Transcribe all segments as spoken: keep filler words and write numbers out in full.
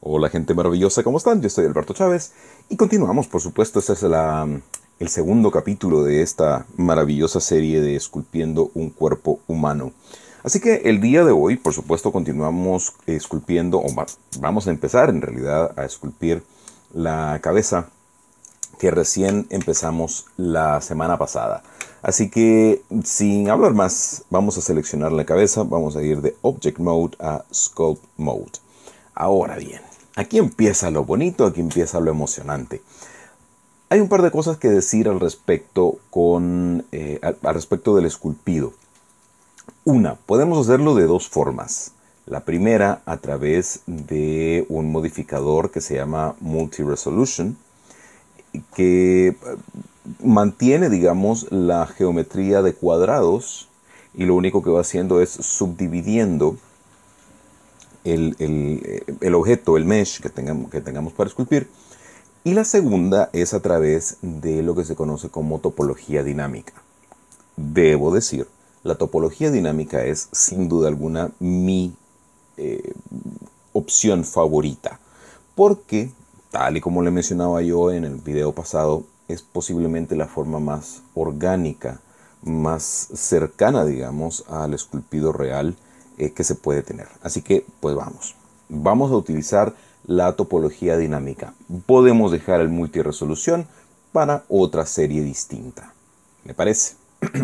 Hola gente maravillosa, ¿cómo están? Yo soy Alberto Chávez y continuamos, por supuesto, este es la, el segundo capítulo de esta maravillosa serie de Esculpiendo un cuerpo humano. Así que el día de hoy, por supuesto, continuamos esculpiendo, o va- vamos a empezar en realidad a esculpir la cabeza que recién empezamos la semana pasada. Así que sin hablar más, vamos a seleccionar la cabeza, vamos a ir de Object Mode a Sculpt Mode. Ahora bien, aquí empieza lo bonito, aquí empieza lo emocionante. Hay un par de cosas que decir al respecto, con, eh, al, al respecto del esculpido. Una, podemos hacerlo de dos formas. La primera, a través de un modificador que se llama Multi-Resolution, que eh, mantiene, digamos, la geometría de cuadrados y lo único que va haciendo es subdividiendo el, el, el objeto, el mesh que tengamos, que tengamos para esculpir. Y la segunda es a través de lo que se conoce como topología dinámica. Debo decir, la topología dinámica es sin duda alguna mi eh, opción favorita. Porque, tal y como le mencionaba yo en el video pasado, es posiblemente la forma más orgánica, más cercana, digamos, al esculpido real eh, que se puede tener. Así que, pues vamos. Vamos a utilizar la topología dinámica. Podemos dejar el multiresolución para otra serie distinta. ¿Me parece?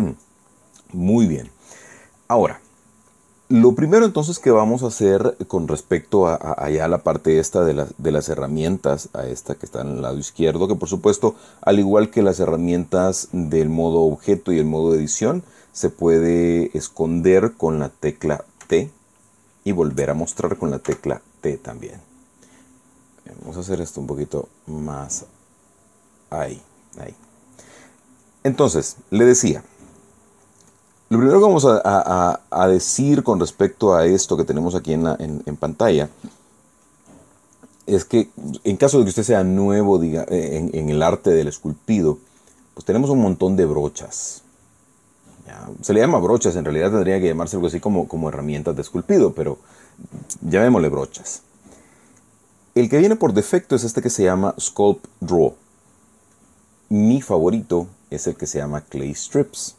Muy bien. Ahora, lo primero entonces que vamos a hacer con respecto a, a allá la parte esta de, la, de las herramientas, a esta que está en el lado izquierdo, que por supuesto, al igual que las herramientas del modo objeto y el modo edición, se puede esconder con la tecla T y volver a mostrar con la tecla T también. Vamos a hacer esto un poquito más ahí, ahí. Entonces, le decía, lo primero que vamos a, a, a decir con respecto a esto que tenemos aquí en, la, en, en pantalla es que en caso de que usted sea nuevo diga, en, en el arte del esculpido, pues tenemos un montón de brochas. ¿Ya? Se le llama brochas, en realidad tendría que llamarse algo así como, como herramientas de esculpido, pero llamémosle brochas. El que viene por defecto es este que se llama Sculpt Draw. Mi favorito es el que se llama Clay Strips.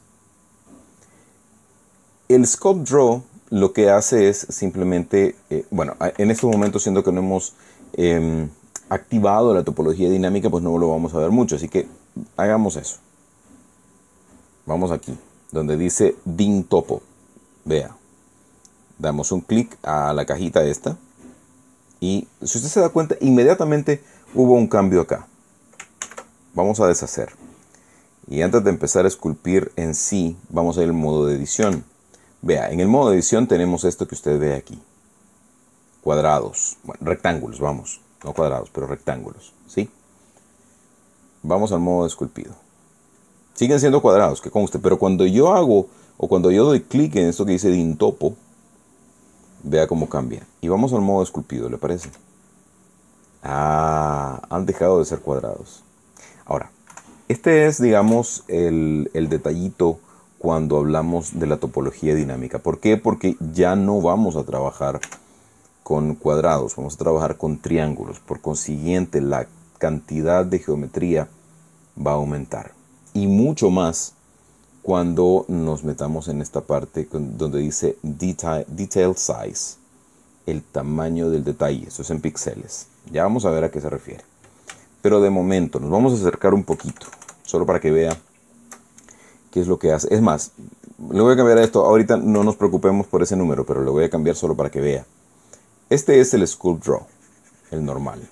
El Sculpt Draw lo que hace es simplemente, eh, bueno, en estos momentos siendo que no hemos eh, activado la topología dinámica, pues no lo vamos a ver mucho, así que hagamos eso. Vamos aquí, donde dice Din Topo. Vea, damos un clic a la cajita esta y si usted se da cuenta, inmediatamente hubo un cambio acá. Vamos a deshacer. Y antes de empezar a esculpir en sí, vamos a ir al modo de edición. Vea, en el modo de edición tenemos esto que usted ve aquí. Cuadrados, bueno, rectángulos, vamos. No cuadrados, pero rectángulos, ¿sí? Vamos al modo de esculpido. Siguen siendo cuadrados, que conste, pero cuando yo hago, o cuando yo doy clic en esto que dice Din Topo, vea cómo cambia. Y vamos al modo esculpido, ¿le parece? Ah, han dejado de ser cuadrados. Ahora, este es, digamos, el, el detallito cuando hablamos de la topología dinámica. ¿Por qué? Porque ya no vamos a trabajar con cuadrados, vamos a trabajar con triángulos. Por consiguiente, la cantidad de geometría va a aumentar. Y mucho más cuando nos metamos en esta parte donde dice Detail, detail Size, el tamaño del detalle. Eso es en píxeles. Ya vamos a ver a qué se refiere. Pero de momento nos vamos a acercar un poquito, solo para que vea qué es lo que hace. Es más, le voy a cambiar a esto. Ahorita no nos preocupemos por ese número, pero le voy a cambiar solo para que vea. Este es el Sculpt Draw, el normal.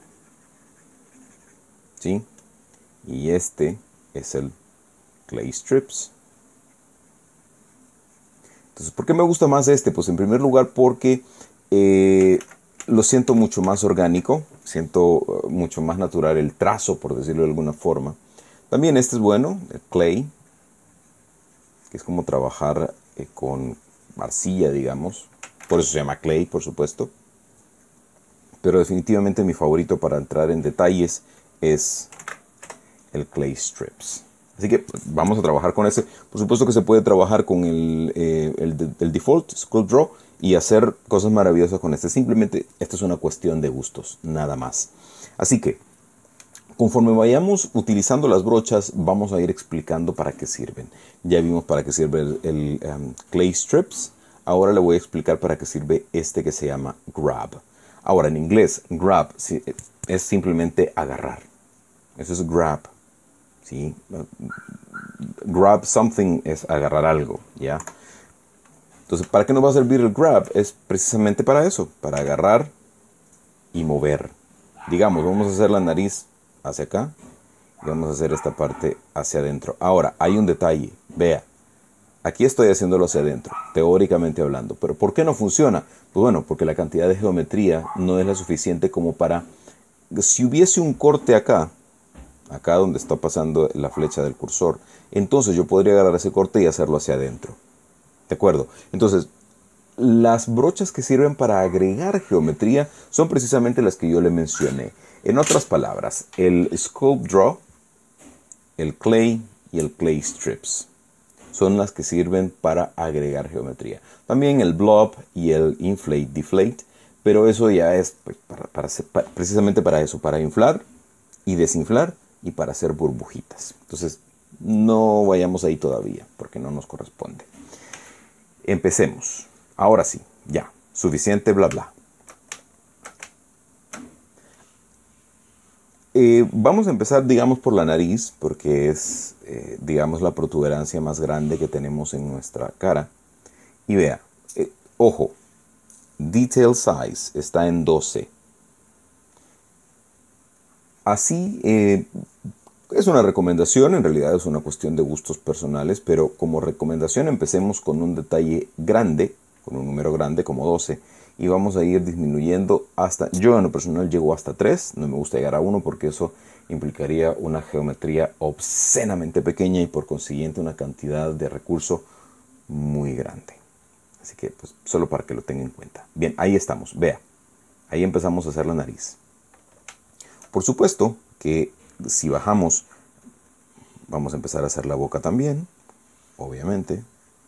¿Sí? Y este es el Clay Strips. Entonces, ¿por qué me gusta más este? Pues en primer lugar porque eh, lo siento mucho más orgánico, siento uh, mucho más natural el trazo, por decirlo de alguna forma. También este es bueno, el Clay, que es como trabajar eh, con arcilla, digamos. Por eso se llama Clay, por supuesto. Pero definitivamente mi favorito para entrar en detalles es el Clay Strips. Así que vamos a trabajar con ese. Por supuesto que se puede trabajar con el, eh, el, el default Sculpt Draw y hacer cosas maravillosas con este. Simplemente, esto es una cuestión de gustos, nada más. Así que, conforme vayamos utilizando las brochas, vamos a ir explicando para qué sirven. Ya vimos para qué sirve el, el um, clay strips. Ahora le voy a explicar para qué sirve este que se llama grab. Ahora, en inglés, grab es simplemente agarrar. Eso es grab. ¿Sí? Grab something es agarrar algo, ¿ya? Entonces, ¿para qué nos va a servir el grab? Es precisamente para eso, para agarrar y mover. Digamos, vamos a hacer la nariz hacia acá y vamos a hacer esta parte hacia adentro. Ahora, hay un detalle, vea. Aquí estoy haciéndolo hacia adentro, teóricamente hablando. ¿Pero por qué no funciona? Pues bueno, porque la cantidad de geometría no es la suficiente como para... Si hubiese un corte acá, acá donde está pasando la flecha del cursor, entonces yo podría agarrar ese corte y hacerlo hacia adentro. ¿De acuerdo? Entonces, las brochas que sirven para agregar geometría son precisamente las que yo le mencioné. En otras palabras, el Sculpt Draw, el Clay y el Clay Strips son las que sirven para agregar geometría. También el Blob y el Inflate Deflate, pero eso ya es pues, para, para, para, precisamente para eso, para inflar y desinflar y para hacer burbujitas. Entonces, no vayamos ahí todavía, porque no nos corresponde. Empecemos. Ahora sí, ya, suficiente bla bla. Eh, vamos a empezar, digamos, por la nariz, porque es, eh, digamos, la protuberancia más grande que tenemos en nuestra cara. Y vea, eh, ojo, detail size está en doce. Así, eh, es una recomendación, en realidad es una cuestión de gustos personales, pero como recomendación empecemos con un detalle grande, con un número grande como doce, y vamos a ir disminuyendo hasta, yo en lo personal llego hasta tres, no me gusta llegar a uno porque eso implicaría una geometría obscenamente pequeña y por consiguiente una cantidad de recurso muy grande. Así que pues solo para que lo tengan en cuenta. Bien, ahí estamos, vea, ahí empezamos a hacer la nariz. Por supuesto que si bajamos, vamos a empezar a hacer la boca también, obviamente.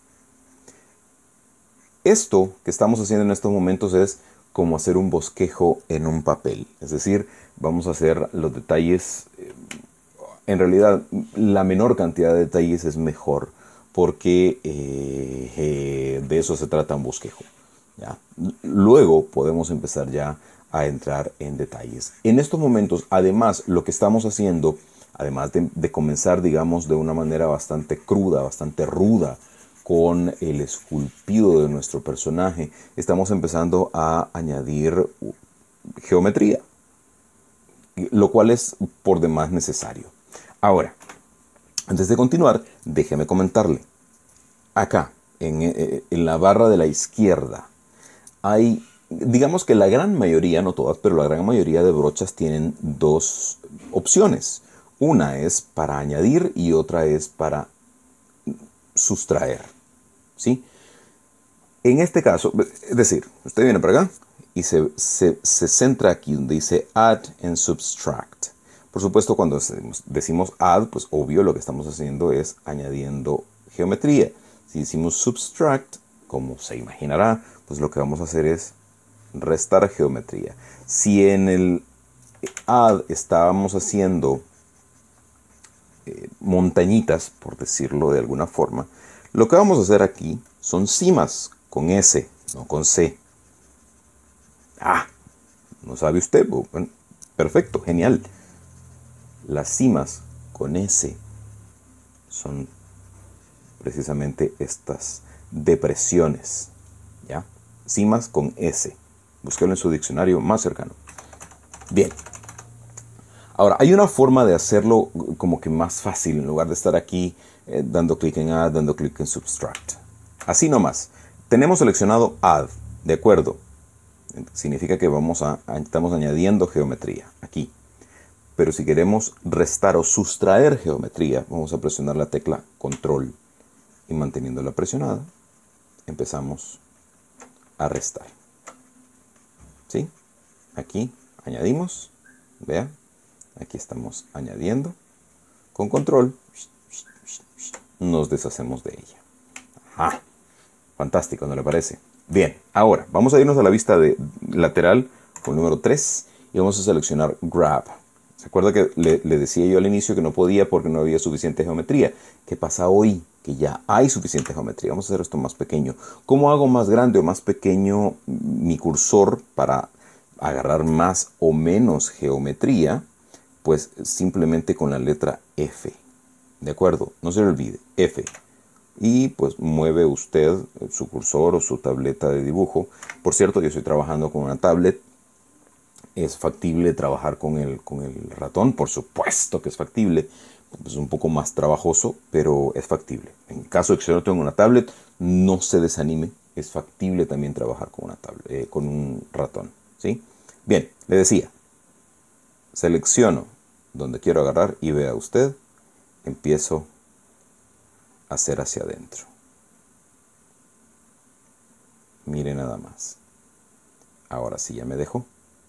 Esto que estamos haciendo en estos momentos es como hacer un bosquejo en un papel. Es decir, vamos a hacer los detalles. En realidad, la menor cantidad de detalles es mejor, porque eh, eh, de eso se trata un bosquejo, ¿ya? Luego podemos empezar ya a entrar en detalles. En estos momentos, además, lo que estamos haciendo, además de, de comenzar, digamos, de una manera bastante cruda, bastante ruda, con el esculpido de nuestro personaje, estamos empezando a añadir geometría, lo cual es por demás necesario. Ahora, antes de continuar, déjeme comentarle. Acá, en, en la barra de la izquierda, hay, digamos que la gran mayoría, no todas, pero la gran mayoría de brochas tienen dos opciones. Una es para añadir y otra es para sustraer, ¿sí? En este caso, es decir, usted viene para acá y se, se, se centra aquí donde dice Add and Subtract. Por supuesto, cuando decimos Add, pues obvio lo que estamos haciendo es añadiendo geometría. Si decimos Subtract, como se imaginará, pues lo que vamos a hacer es restar geometría. Si en el Add estábamos haciendo eh, montañitas, por decirlo de alguna forma, lo que vamos a hacer aquí son cimas con S, no con C. Ah, ¿no sabe usted? Bueno, perfecto, genial. Las cimas con S son precisamente estas depresiones, ¿ya? Cimas con S. Búsquelo en su diccionario más cercano. Bien. Ahora, hay una forma de hacerlo como que más fácil, en lugar de estar aquí eh, dando clic en Add, dando clic en Subtract. Así nomás. Tenemos seleccionado Add, ¿de acuerdo? Significa que vamos a, estamos añadiendo geometría aquí. Pero si queremos restar o sustraer geometría, vamos a presionar la tecla Control. Y manteniéndola presionada, empezamos a restar. ¿Sí? Aquí añadimos, vea, aquí estamos añadiendo. Con Control, nos deshacemos de ella. Ajá, fantástico, ¿no le parece? Bien, ahora vamos a irnos a la vista de lateral con el número tres y vamos a seleccionar Grab. ¿Se acuerda que le, le decía yo al inicio que no podía porque no había suficiente geometría? ¿Qué pasa hoy? Que ya hay suficiente geometría. Vamos a hacer esto más pequeño. ¿Cómo hago más grande o más pequeño mi cursor para agarrar más o menos geometría? Pues simplemente con la letra F. ¿De acuerdo? No se le olvide, F. Y pues mueve usted su cursor o su tableta de dibujo. Por cierto, yo estoy trabajando con una tablet. ¿Es factible trabajar con el, con el ratón? Por supuesto que es factible. Es un poco más trabajoso, pero es factible. En caso de que yo no tenga una tablet, no se desanime. Es factible también trabajar con, una tablet, eh, con un ratón. ¿Sí? Bien, le decía. Selecciono donde quiero agarrar y vea usted. Empiezo a hacer hacia adentro. Mire nada más. Ahora sí ya me dejo.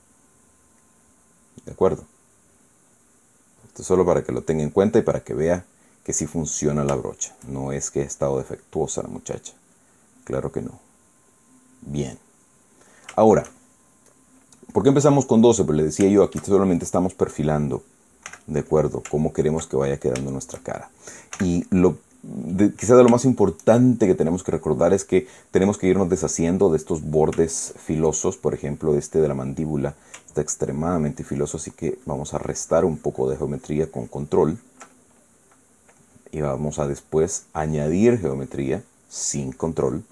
¿De acuerdo? Esto es solo para que lo tenga en cuenta y para que vea que sí funciona la brocha. No es que ha estado defectuosa la muchacha. Claro que no. Bien. Ahora, ¿por qué empezamos con doce? Pues le decía yo, aquí solamente estamos perfilando, ¿de acuerdo? Cómo queremos que vaya quedando nuestra cara. Y lo de, quizá de lo más importante que tenemos que recordar es que tenemos que irnos deshaciendo de estos bordes filosos. Por ejemplo, este de la mandíbula está extremadamente filoso, así que vamos a restar un poco de geometría con control. Y vamos a después añadir geometría sin control.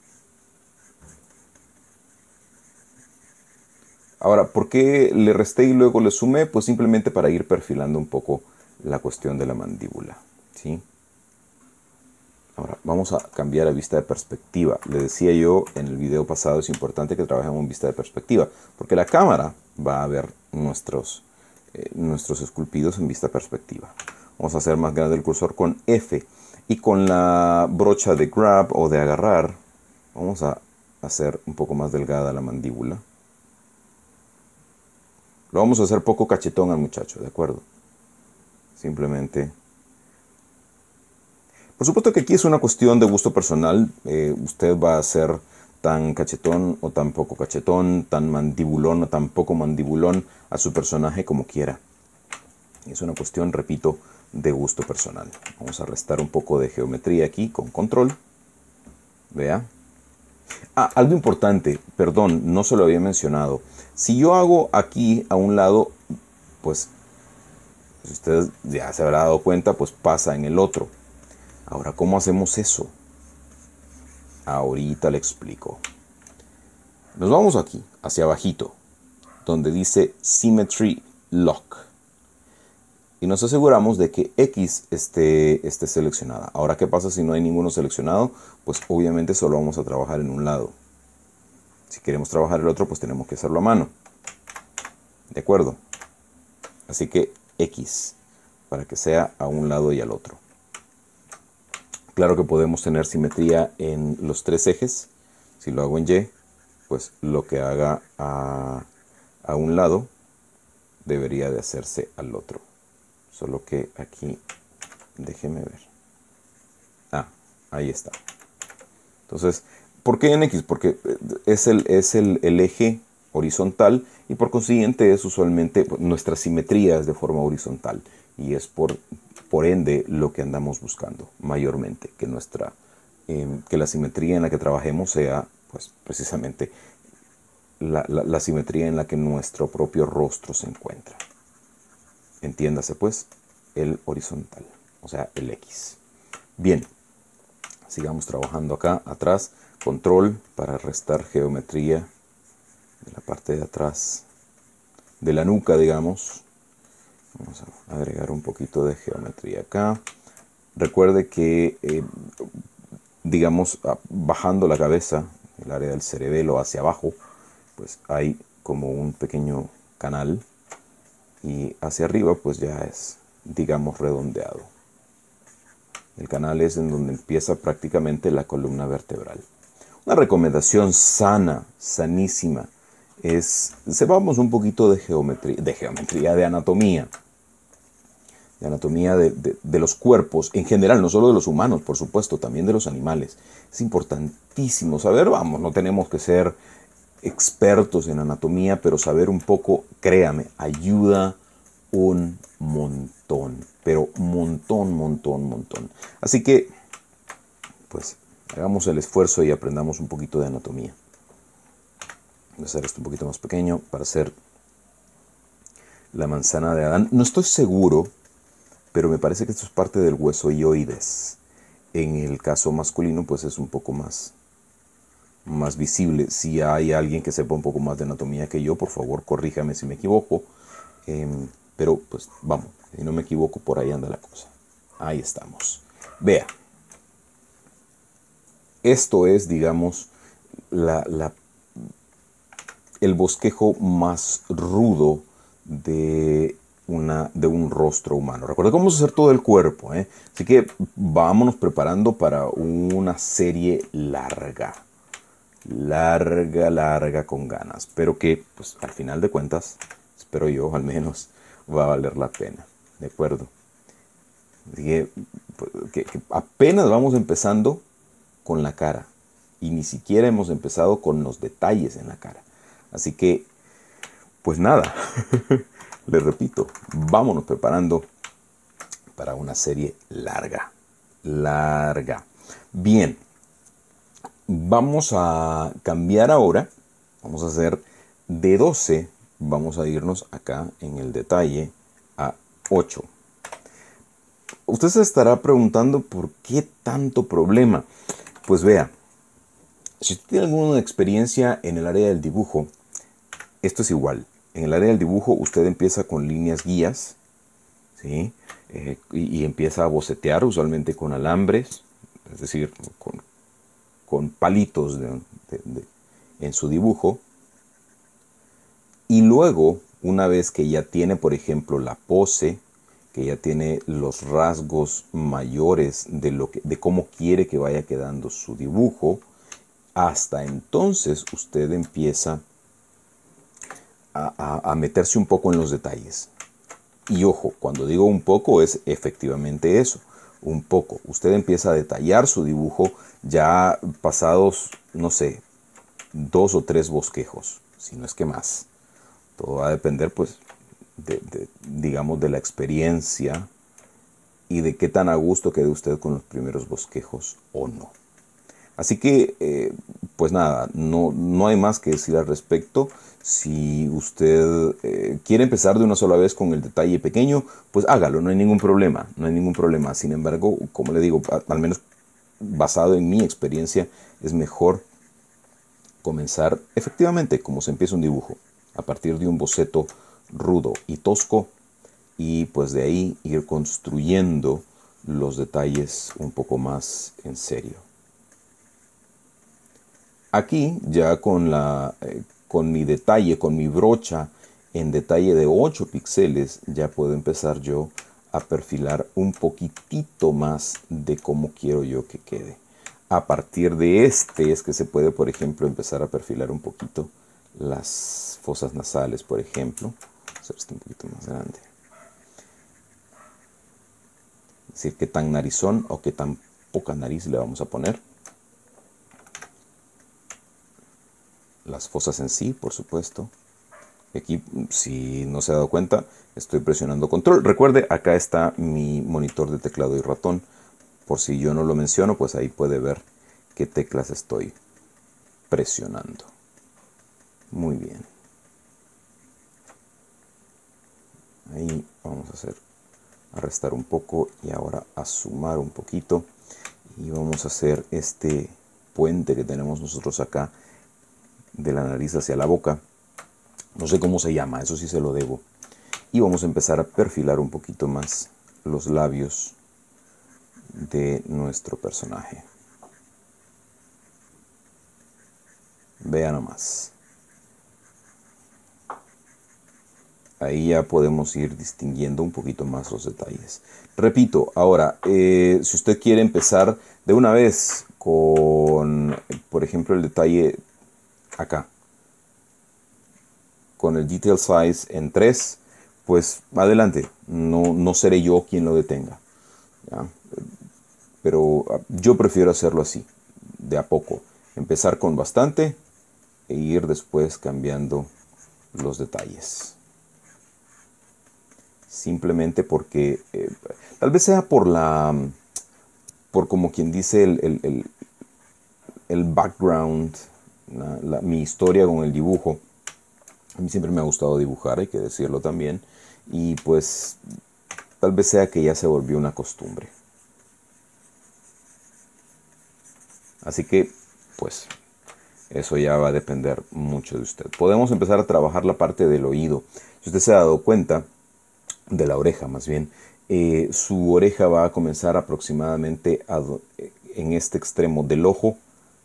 Ahora, ¿por qué le resté y luego le sumé? Pues simplemente para ir perfilando un poco la cuestión de la mandíbula, ¿sí? Ahora, vamos a cambiar a vista de perspectiva. Le decía yo en el video pasado, es importante que trabajemos en vista de perspectiva, porque la cámara va a ver nuestros, eh, nuestros esculpidos en vista de perspectiva. Vamos a hacer más grande el cursor con F. Y con la brocha de grab o de agarrar, vamos a hacer un poco más delgada la mandíbula. Lo vamos a hacer poco cachetón al muchacho, ¿de acuerdo? Simplemente. Por supuesto que aquí es una cuestión de gusto personal. Eh, usted va a ser tan cachetón o tan poco cachetón, tan mandibulón o tan poco mandibulón a su personaje como quiera. Es una cuestión, repito, de gusto personal. Vamos a restar un poco de geometría aquí con control. Vea. Ah, algo importante, perdón, no se lo había mencionado. Si yo hago aquí a un lado, pues, si usted ya se habrá dado cuenta, pues pasa en el otro. Ahora, ¿cómo hacemos eso? Ahorita le explico. Nos vamos aquí, hacia abajito, donde dice Symmetry Lock. Y nos aseguramos de que X esté, esté seleccionada. Ahora, ¿qué pasa si no hay ninguno seleccionado? Pues obviamente solo vamos a trabajar en un lado. Si queremos trabajar el otro, pues tenemos que hacerlo a mano. ¿De acuerdo? Así que X, para que sea a un lado y al otro. Claro que podemos tener simetría en los tres ejes. Si lo hago en Y, pues lo que haga a, a un lado debería de hacerse al otro. Solo que aquí, déjeme ver. Ah, ahí está. Entonces, ¿por qué en X? Porque es el, es el, el eje horizontal y por consiguiente es usualmente nuestra simetría es de forma horizontal. Y es por, por ende lo que andamos buscando mayormente, que, nuestra, eh, que la simetría en la que trabajemos sea pues, precisamente la, la, la simetría en la que nuestro propio rostro se encuentra. Entiéndase pues, el horizontal, o sea, el X. Bien, sigamos trabajando acá atrás. Control para restar geometría de la parte de atrás de la nuca, digamos. Vamos a agregar un poquito de geometría acá. Recuerde que, eh, digamos, bajando la cabeza, el área del cerebelo hacia abajo, pues hay como un pequeño canal. Y hacia arriba pues ya es, digamos, redondeado. El canal es en donde empieza prácticamente la columna vertebral. Una recomendación sana, sanísima, es sepamos un poquito de geometría, de geometría, de anatomía. de anatomía de, de, de los cuerpos, en general, no solo de los humanos, por supuesto, también de los animales. Es importantísimo saber, vamos, no tenemos que ser expertos en anatomía, pero saber un poco, créame, ayuda un montón, pero montón, montón, montón. Así que, pues, hagamos el esfuerzo y aprendamos un poquito de anatomía. Voy a hacer esto un poquito más pequeño para hacer la manzana de Adán. No estoy seguro, pero me parece que esto es parte del hueso hioides. En el caso masculino, pues es un poco más, más visible. Si hay alguien que sepa un poco más de anatomía que yo, por favor, corríjame si me equivoco. Eh, pero, pues, vamos, si no me equivoco, por ahí anda la cosa. Ahí estamos. Vea. Esto es, digamos, la, la, el bosquejo más rudo de, una, de un rostro humano. Recuerda que vamos a hacer todo el cuerpo, ¿eh? Así que vámonos preparando para una serie larga. Larga, larga con ganas. Pero que, pues, al final de cuentas, espero yo al menos, va a valer la pena. ¿De acuerdo? Así que, que, que apenas vamos empezando con la cara. Y ni siquiera hemos empezado con los detalles en la cara. Así que, pues nada, les repito, vámonos preparando para una serie larga, larga. Bien, vamos a cambiar ahora, vamos a hacer de doce, vamos a irnos acá en el detalle a ocho. Usted se estará preguntando por qué tanto problema. Pues vea, si usted tiene alguna experiencia en el área del dibujo, esto es igual. En el área del dibujo usted empieza con líneas guías, ¿sí? Eh, y, y empieza a bocetear usualmente con alambres, es decir, con, con palitos de, de, de, en su dibujo. Y luego, una vez que ya tiene, por ejemplo, la pose, que ya tiene los rasgos mayores de, lo que, de cómo quiere que vaya quedando su dibujo, hasta entonces usted empieza a, a, a meterse un poco en los detalles. Y ojo, cuando digo un poco es efectivamente eso, un poco. Usted empieza a detallar su dibujo ya pasados, no sé, dos o tres bosquejos, si no es que más. Todo va a depender, pues, de, de, digamos, de la experiencia y de qué tan a gusto quede usted con los primeros bosquejos o no. Así que, eh, pues nada, no, no hay más que decir al respecto. Si usted eh, quiere empezar de una sola vez con el detalle pequeño, pues hágalo, no hay ningún problema, no hay ningún problema. Sin embargo, como le digo, al menos basado en mi experiencia, es mejor comenzar efectivamente como se empieza un dibujo, a partir de un boceto rudo y tosco, y pues de ahí ir construyendo los detalles un poco más en serio. Aquí ya con, la, eh, con mi detalle, con mi brocha en detalle de ocho píxeles, ya puedo empezar yo a perfilar un poquitito más de cómo quiero yo que quede. A partir de este es que se puede, por ejemplo, empezar a perfilar un poquito las fosas nasales, por ejemplo. Voy a hacer esto un poquito más grande. Es decir, qué tan narizón o qué tan poca nariz le vamos a poner. Las fosas en sí, por supuesto. Aquí, si no se ha dado cuenta, estoy presionando control. Recuerde, acá está mi monitor de teclado y ratón. Por si yo no lo menciono, pues ahí puede ver qué teclas estoy presionando. Muy bien. Ahí vamos a hacer, a restar un poco y ahora a sumar un poquito. Y vamos a hacer este puente que tenemos nosotros acá de la nariz hacia la boca. No sé cómo se llama, eso sí se lo debo. Y vamos a empezar a perfilar un poquito más los labios de nuestro personaje. Vea nomás. Ahí ya podemos ir distinguiendo un poquito más los detalles. Repito, ahora, eh, si usted quiere empezar de una vez con, por ejemplo, el detalle acá, con el detail size en tres, pues adelante, no, no seré yo quien lo detenga, ¿ya? Pero yo prefiero hacerlo así, de a poco, empezar con bastante e ir después cambiando los detalles. Simplemente porque, eh, tal vez sea por la, por como quien dice el, el, el, el background, la, la, mi historia con el dibujo. A mí siempre me ha gustado dibujar, hay que decirlo también, y pues tal vez sea que ya se volvió una costumbre. Así que, pues, eso ya va a depender mucho de usted. Podemos empezar a trabajar la parte del oído. Si usted se ha dado cuenta, de la oreja más bien, eh, su oreja va a comenzar aproximadamente a do, en este extremo del ojo.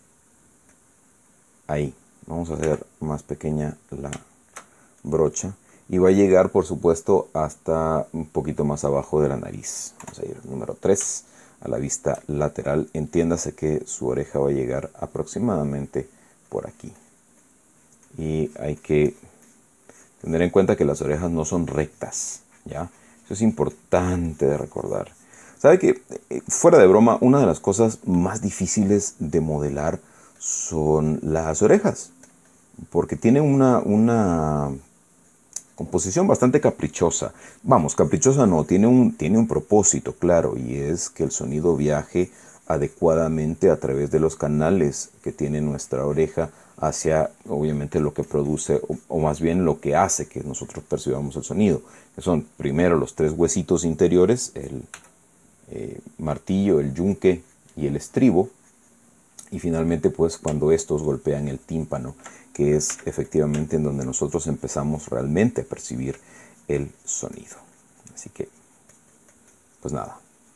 Ahí. Vamos a hacer más pequeña la brocha. Y va a llegar, por supuesto, hasta un poquito más abajo de la nariz. Vamos a ir número tres. A la vista lateral, entiéndase que su oreja va a llegar aproximadamente por aquí. Y hay que tener en cuenta que las orejas no son rectas, ¿ya? Eso es importante de recordar. ¿Sabe que, fuera de broma, una de las cosas más difíciles de modelar son las orejas? Porque tienen una, una composición bastante caprichosa. Vamos, caprichosa no, tiene un, tiene un propósito, claro, y es que el sonido viaje adecuadamente a través de los canales que tiene nuestra oreja hacia, obviamente, lo que produce, o, o más bien lo que hace que nosotros percibamos el sonido, que son primero los tres huesitos interiores, el eh, martillo, el yunque y el estribo, y finalmente pues cuando estos golpean el tímpano, que es efectivamente en donde nosotros empezamos realmente a percibir el sonido. Así que, pues nada,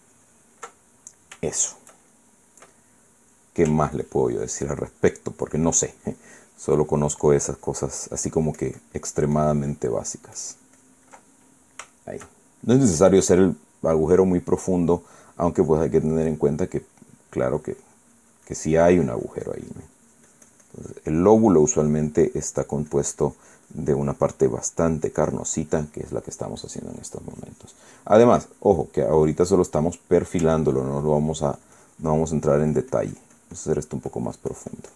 eso. ¿Qué más le puedo yo decir al respecto? Porque no sé, solo conozco esas cosas así como que extremadamente básicas. Ahí. No es necesario hacer el agujero muy profundo, aunque pues hay que tener en cuenta que, claro que, que sí hay un agujero ahí, ¿no? Entonces, el lóbulo usualmente está compuesto de una parte bastante carnosita, que es la que estamos haciendo en estos momentos. Además, ojo, que ahorita solo estamos perfilándolo, no lo vamos a, no vamos a entrar en detalle. Vamos a hacer esto un poco más profundo.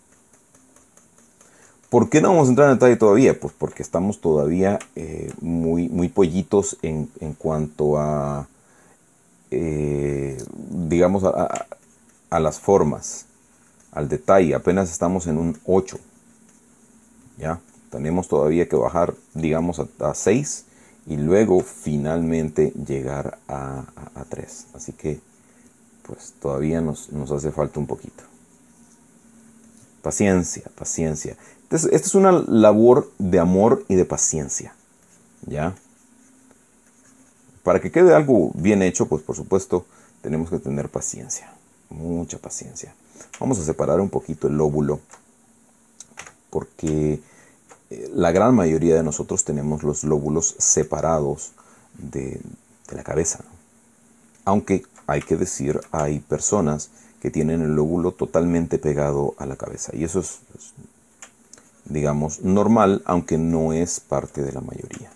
¿Por qué no vamos a entrar en detalle todavía? Pues porque estamos todavía eh, muy, muy pollitos en, en cuanto a, eh, digamos, a, a, a las formas, al detalle. Apenas estamos en un ocho. ¿Ya? Tenemos todavía que bajar, digamos, a, a seis y luego finalmente llegar a, a, a tres. Así que, pues todavía nos, nos hace falta un poquito. Paciencia, paciencia. Entonces, esta es una labor de amor y de paciencia, ¿ya? Para que quede algo bien hecho, pues por supuesto, tenemos que tener paciencia, mucha paciencia. Vamos a separar un poquito el lóbulo, porque la gran mayoría de nosotros tenemos los lóbulos separados de, de la cabeza. Aunque, hay que decir, hay personas que tienen el lóbulo totalmente pegado a la cabeza. Y eso es, es, digamos, normal, aunque no es parte de la mayoría.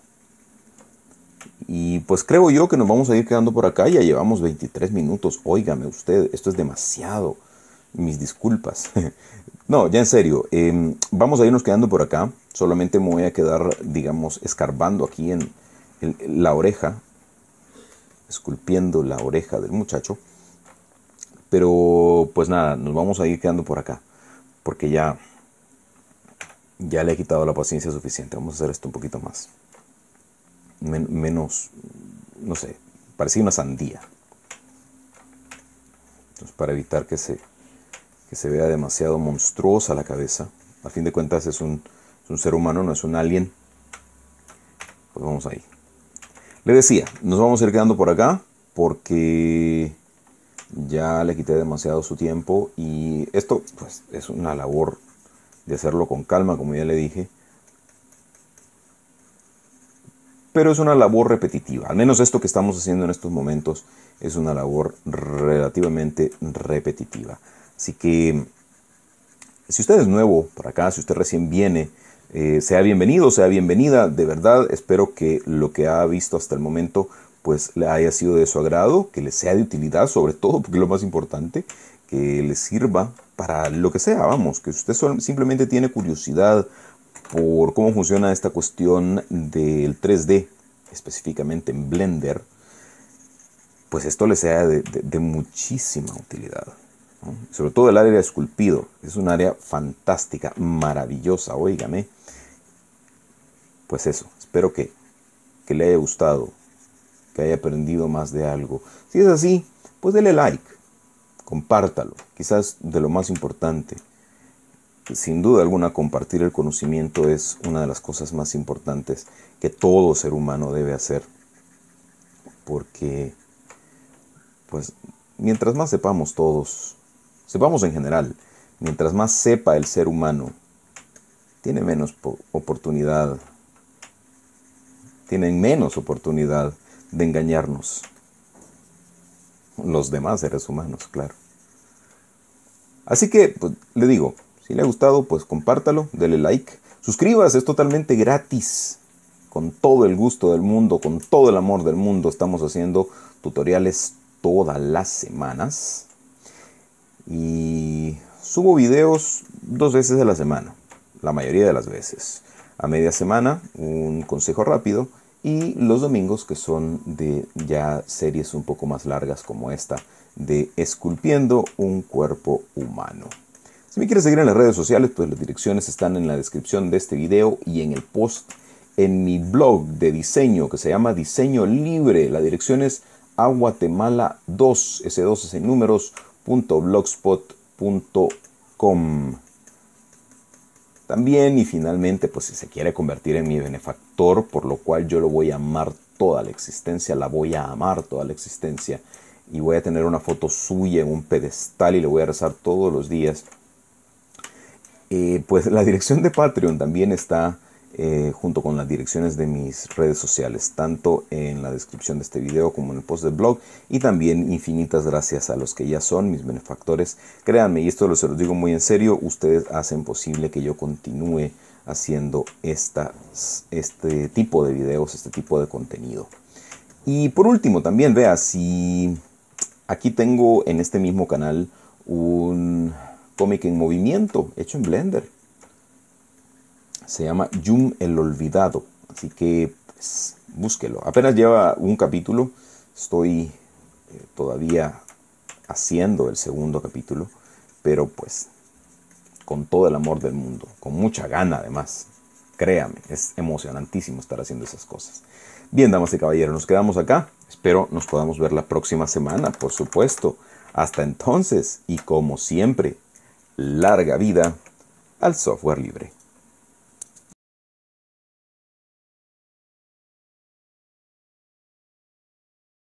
Y pues creo yo que nos vamos a ir quedando por acá. Ya llevamos veintitrés minutos. Óigame usted, esto es demasiado. Mis disculpas. No, ya en serio. Eh, vamos a irnos quedando por acá. Solamente me voy a quedar, digamos, escarbando aquí en, en la oreja. Esculpiendo la oreja del muchacho. Pero pues nada, nos vamos a ir quedando por acá. Porque ya, ya le he quitado la paciencia suficiente. Vamos a hacer esto un poquito más. Men menos, no sé, parecía una sandía. Entonces, para evitar que se, que se vea demasiado monstruosa la cabeza. A fin de cuentas es un, es un ser humano, no es un alien. Pues vamos ahí. Le decía, nos vamos a ir quedando por acá porque ya le quité demasiado su tiempo y esto pues es una labor de hacerlo con calma, como ya le dije. Pero es una labor repetitiva, al menos esto que estamos haciendo en estos momentos es una labor relativamente repetitiva. Así que si usted es nuevo por acá, si usted recién viene Eh, sea bienvenido, sea bienvenida. De verdad, espero que lo que ha visto hasta el momento pues le haya sido de su agrado, que le sea de utilidad sobre todo, porque es lo más importante, que le sirva para lo que sea, vamos, que usted simplemente tiene curiosidad por cómo funciona esta cuestión del tres D, específicamente en Blender, pues esto le sea de, de, de muchísima utilidad, ¿no? Sobre todo el área de esculpido, es un área fantástica, maravillosa, óigame. Pues eso, espero que, que le haya gustado, que haya aprendido más de algo. Si es así, pues dele like, compártalo, quizás de lo más importante. Sin duda alguna, compartir el conocimiento es una de las cosas más importantes que todo ser humano debe hacer. Porque, pues, mientras más sepamos todos, sepamos en general, mientras más sepa el ser humano, tiene menos oportunidad, tienen menos oportunidad de engañarnos. Los demás seres humanos, claro. Así que, pues, le digo, si le ha gustado, pues compártalo, dele like. Suscríbase, es totalmente gratis. Con todo el gusto del mundo, con todo el amor del mundo, estamos haciendo tutoriales todas las semanas. Y subo videos dos veces a la semana, la mayoría de las veces. A media semana, un consejo rápido. Y los domingos, que son de ya series un poco más largas como esta, de Esculpiendo un cuerpo humano. Si me quieres seguir en las redes sociales, pues las direcciones están en la descripción de este video y en el post en mi blog de diseño que se llama Diseño Libre. La dirección es a guatemala dos, ese dos es en números, punto blogspot punto com. También y finalmente, pues si se quiere convertir en mi benefactor, por lo cual yo lo voy a amar toda la existencia, la voy a amar toda la existencia, y voy a tener una foto suya en un pedestal y le voy a rezar todos los días. Eh, pues la dirección de Patreon también está eh, junto con las direcciones de mis redes sociales, tanto en la descripción de este video como en el post del blog, y también infinitas gracias a los que ya son mis benefactores. Créanme, y esto se los digo muy en serio, ustedes hacen posible que yo continúe haciendo esta, este tipo de videos, este tipo de contenido. Y por último también, vea, si aquí tengo en este mismo canal un cómic en movimiento hecho en Blender. Se llama Yum el Olvidado, así que pues, búsquelo. Apenas lleva un capítulo, estoy eh, todavía haciendo el segundo capítulo, pero pues con todo el amor del mundo, con mucha gana además. Créame, es emocionantísimo estar haciendo esas cosas. Bien, damas y caballeros, nos quedamos acá. Espero nos podamos ver la próxima semana, por supuesto. Hasta entonces, y como siempre, larga vida al software libre.